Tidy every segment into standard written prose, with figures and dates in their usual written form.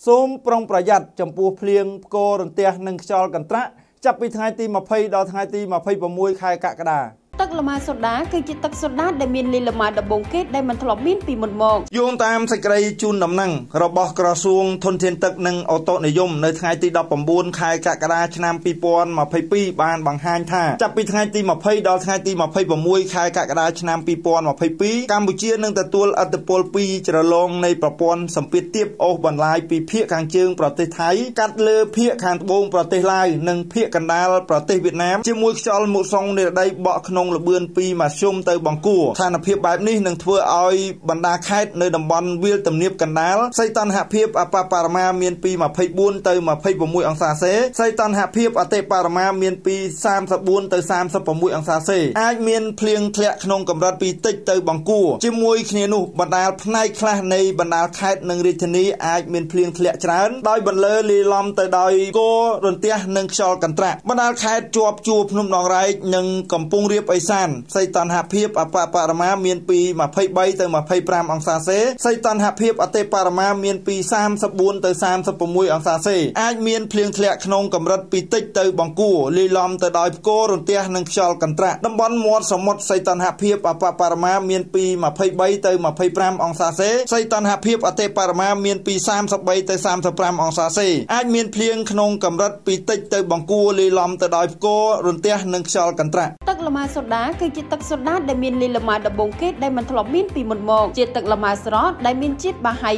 សូមប្រុងប្រយ័ត្នចំពោះភ្លៀងផ្គររន្ទះនិងខ្យល់កន្ត្រាក់ចាប់ពីថ្ងៃទី20ដល់ថ្ងៃទី26ខែកក្កដាទឹកលម៉ាសូដាគឺជាទឹកសូដាដែលមានលីលម៉ាដំបងគេដែលមិនធ្លាប់មានពីមុនមកយោងតាមសេចក្តីជូនដំណឹងរបស់ក្រសួងធនធានទឹកនិងអូតូនិយមនៅថ្ងៃទី19ខែកក្កដាឆ្នាំ2022បានបង្ហាញថាចាប់ពីថ្ងៃទី20ដល់ថ្ងៃទី26ខែកក្កដាឆ្នាំ2022កម្ពុជានឹងទទួលឥទ្ធិពលពីជ្រលងនៃប្រព័ន្ធសម្ពាធទាបអូសបន្លាយពីភាគខាងជើងប្រទេសថៃកាត់លើភាគខាងត្បូងប្រទេសឡាវនិងភាគកណ្ដាលប្រទេសវៀតណាមជាមួយខ្យល់មូសុងនិរដីបក់ក្នុងលបឿនពីមធ្យមទៅបង្គួរស្ថានភាពបែបនេះនឹងធ្វើឲ្យបណ្ដាខេត្តនៅតំបន់វាលទំនាបកណ្ដាលសីតុណ្ហភាពអបបរមាមានពី24ទៅ26អង្សាសេសីតុណ្ហភាពអតិបរមាមានពី34ទៅ36អង្សាសេអាចមានភ្លៀងធ្លាក់ក្នុងកម្រិតពីតិចទៅបង្គួរជាមួយគ្នានោះបណ្ដាលផ្នែកខ្លះនៃបណ្ដាខេត្តនិងរាជធានីអាចមានភ្លៀងធ្លាក់ច្រើនដោយបន្លឺលាយឡំទៅដោយគោរន្ទះនិងខ្យល់កន្ត្រាក់បណ្ដាខេត្តជាប់ជួរភ្នំដងរែកនិងកំពង់រាបឦសានសីតុណ្ហភាពអបបរមាមានពី23ទៅ25អង្សាសេសីតុណ្ហភាពអតិបរមាមានពី34ទៅ36អង្សាសេអាចមានភ្លៀងធ្លាក់ក្នុងកម្រិតពីតិចទៅបង្គួរលាយឡំទៅដោយផ្គររន្ទះនិងខ្យល់កន្ត្រាក់តំបន់មាត់សមុទ្រសីតុណ្ហភាពអបបរមាមានពី23ទៅ25អង្សាសេសីតុណ្ហភាពអតិបរមាមានពី33ទៅ35អង្សាសេអាចមានភ្លៀងក្នុងកម្រិតពីតិចទៅបង្គួរលាយឡំទៅដោយផ្គររន្ទះនិងខ្យល់កន្ត្រាក់ទឹកលម៉ាសូដាគឺជាទឹកសូដាដែលមានលីលម៉ាដំបងគេដែលមិនធ្លាប់មានពីមុនមកជាទឹកលម៉ាស្រស់ដែលមានជាតិបាហៃ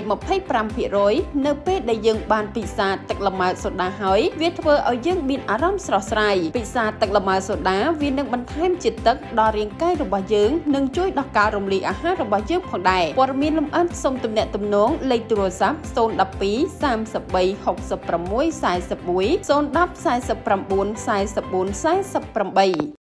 25% នៅពេលដែលយើងបានពិសាទឹកលម៉ាសូដាហើយវាធ្វើឲ្យយើងមានអារម្មណ៍ស្រស់ស្រាយពិសាទឹកលម៉ាសូដាវានឹងបន្ថែមជាតិទឹកដល់រាងកាយរបស់យើងនិងជួយដល់ការរំលាយអាហាររបស់យើងផងដែរព័ត៌មានលម្អិតសូមទំនាក់ទំនងលេខទូរស័ព្ទ012 33 66 41 010 49 44 48